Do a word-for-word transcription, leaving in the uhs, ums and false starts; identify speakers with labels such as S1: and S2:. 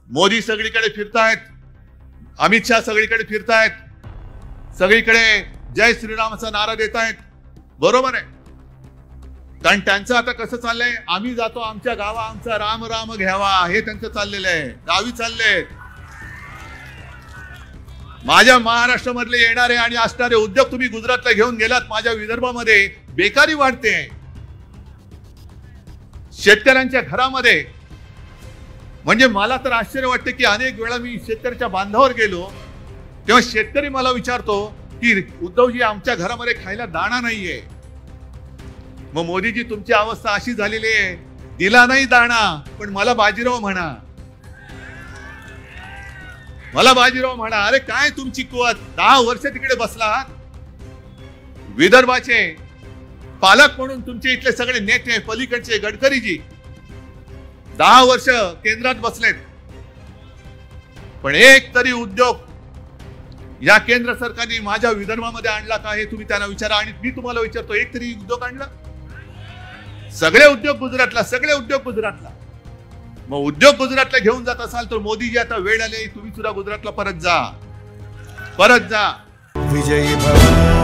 S1: मोदी सगळीकडे फिरतायत, अमित शाह सगळीकडे फिरतायत, सगळीकडे जय श्रीरामचा नारा देत आहेत. बरोबर आहे, कारण त्यांचं आता कसं चाललंय, आम्ही जातो आमच्या गावा आमचा राम राम घ्यावा, हे त्यांचं चाललेलं आहे. गावी चालले. माझ्या महाराष्ट्रामधले येणारे आणि असणारे उद्योग तुम्ही गुजरातला घेऊन गेलात. माझ्या विदर्भामध्ये बेकारी वाढते, शेतकऱ्यांच्या घरामध्ये. म्हणजे मला तर आश्चर्य वाटते की अनेक वेळा मी शेतकऱ्याच्या बांधावर गेलो तेव्हा शेतकरी मला विचारतो की उद्धवजी आमच्या घरामध्ये खायला दाणा नाहीये. मग मोदीजी तुमची अवस्था अशी झालेली आहे, दिला नाही दाणा पण मला बाजीराव म्हणा, मला बाजीराव म्हणा. अरे काय तुमची कुवत, दहा वर्ष तिकडे बसलात, विदर्भाचे पालक म्हणून तुमचे इथले सगळे नेते पलीकडचे गडकरीजी दहा वर्ष केंद्रात बसलेत, पण एक तरी उद्योग या केंद्र सरकारने माझ्या विदर्भामध्ये आणला का हे तुम्ही त्यांना विचारा. आणि मी तुम्हाला विचारतो, एक तरी उद्योग आणला? सगळे उद्योग गुजरातला, सगळे उद्योग गुजरातला. मग उद्योग गुजरातला घेऊन जात असाल तर मोदीजी आता वेळ आले, तुम्ही सुद्धा गुजरातला परत जा, परत जा. विजयी भव.